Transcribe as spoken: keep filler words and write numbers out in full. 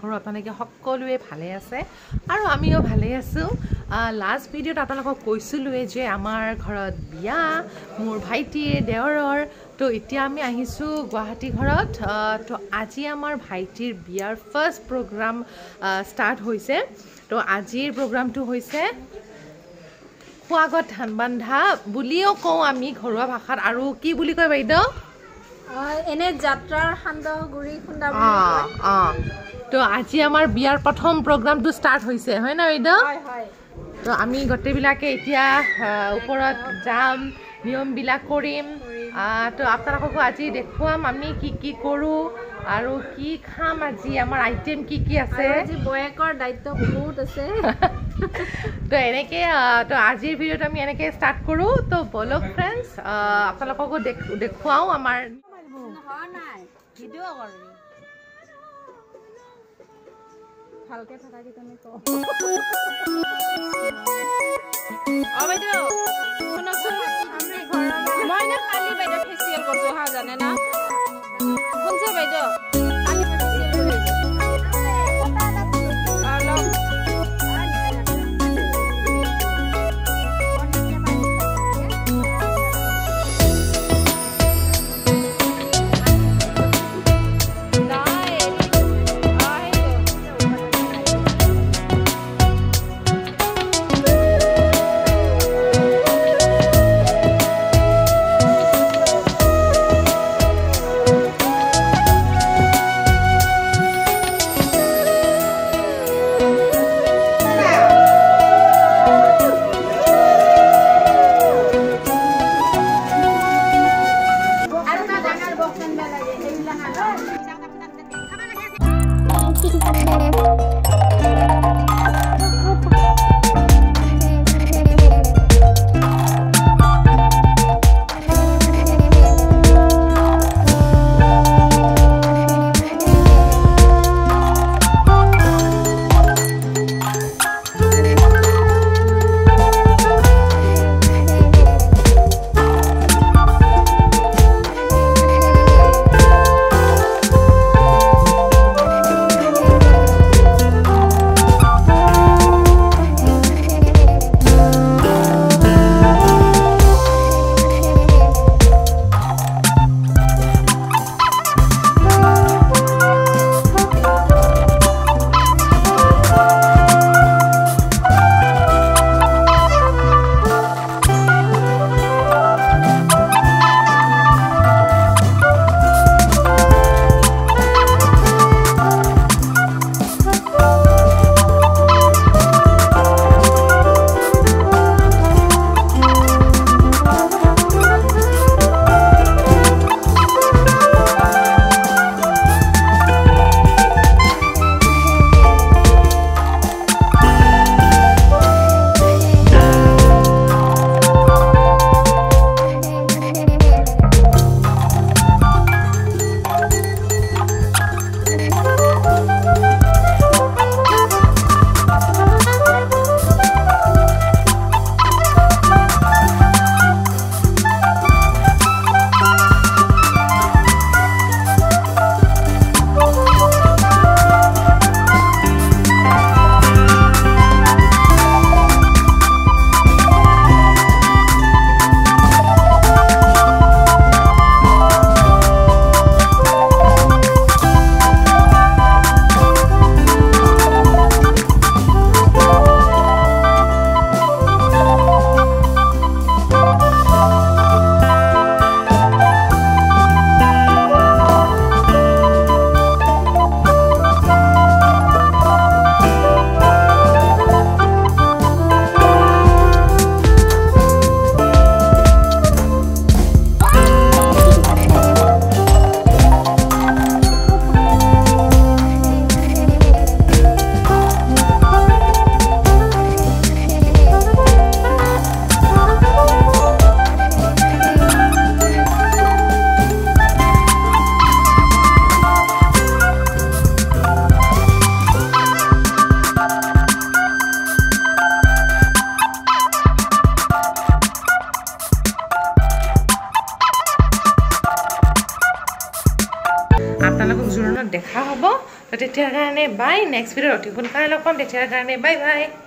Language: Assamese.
ঘৰত এনেকৈ সকলোৱে ভালে আছে আৰু আমিও ভালে আছোঁ। লাষ্ট ভিডিঅ'ত আপোনালোকক কৈছিলোঁৱে যে আমাৰ ঘৰত বিয়া, মোৰ ভাইটিয়ে দেওৰৰ। তো এতিয়া আমি আহিছোঁ গুৱাহাটী ঘৰত। তো আজি আমাৰ ভাইটিৰ বিয়াৰ ফাৰ্ষ্ট প্ৰগ্ৰাম ষ্টাৰ্ট হৈছে। তো আজিৰ প্ৰগ্ৰামটো হৈছে খোৱাগত ধান বান্ধা বুলিও কওঁ আমি ঘৰুৱা ভাষাত। আৰু কি বুলি কয় বাইদেউ? এনে যাত্ৰাৰ সান্দহ গুৰি খুন্দা। অঁ অঁ তো আজি আমাৰ বিয়াৰ প্ৰথম প্ৰগ্ৰামটো ষ্টাৰ্ট হৈছে, হয় না বাইদেউ? তো আমি গোটেইবিলাকে এতিয়া ওপৰত যাম, নিয়মবিলাক কৰিম। তো আপোনালোককো আজি দেখুৱাম আমি কি কি কৰোঁ আৰু কি খাম। আজি আমাৰ আইটেম কি কি আছে। আজি বয়েকৰ দায়িত্ব বহুত আছে। তো এনেকৈ তো আজিৰ ভিডিঅ'টো আমি এনেকৈ ষ্টাৰ্ট কৰোঁ। তো বলক ফ্ৰেণ্ডছ, আপোনালোককো দেখুৱাওঁ আমাৰ ভিডিঅ' কৰি ভালকে থাকা কি তুমি কওঁ। অঁ বাইদেউ শুনকচোন, মই না কালি বাইদেউ ফেচিয়েল কৰিছোঁ হা, জানে না? শুনছে বাইদেউ? কালি মই ফেচিয়েল কৰিছোঁ। আপোনালোকক জোৰোণত দেখা হ'ব তো তেতিয়াৰ কাৰণে বাই নেক্সট ভিডিঅ'ত অতি সোনকালে লগ পাম তেতিয়াৰ কাৰণে বাই বাই